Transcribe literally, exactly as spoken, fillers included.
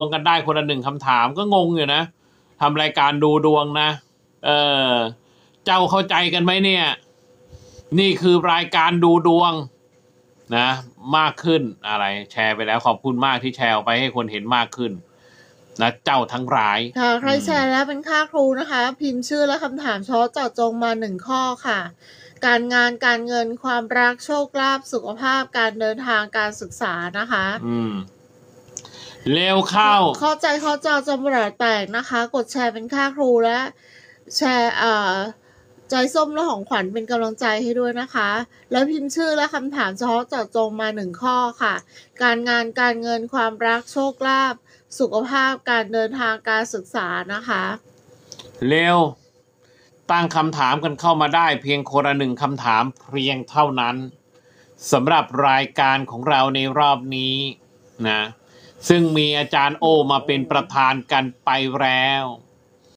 งกันได้คนละหนึ่งคำถามก็งงอยู่นะทำรายการดูดวงนะเออเจ้าเข้าใจกันไหมเนี่ยนี่คือรายการดูดวงนะมากขึ้นอะไรแชร์ไปแล้วขอบคุณมากที่แชร์ออกไปให้คนเห็นมากขึ้นนะเจ้าทั้งหลายค่ะใครแชร์แล้วเป็นค่าครูนะคะ พิมพ์ชื่อและคำถามเฉพาะเจาะจงมาหนึ่งข้อค่ะการงานการเงินความรักโชคลาภสุขภาพการเดินทางการศึกษานะคะอืมเร็วเข้าเข้าใจเข้าจอจมูกแตกนะคะกดแชร์เป็นค่าครูและแชร์เอ่อใจส้มและของขวัญเป็นกำลังใจให้ด้วยนะคะแล้วพิมพ์ชื่อและคำถามเฉพาะเจาะจงมาหนึ่งข้อค่ะการงานการเงินความรักโชคลาภสุขภาพการเดินทางการศึกษานะคะเร็วตั้งคำถามกันเข้ามาได้เพียงคนละหนึ่งคำถามเพียงเท่านั้นสำหรับรายการของเราในรอบนี้นะซึ่งมีอาจารย์โอมาเป็นประธานกันไปแล้ว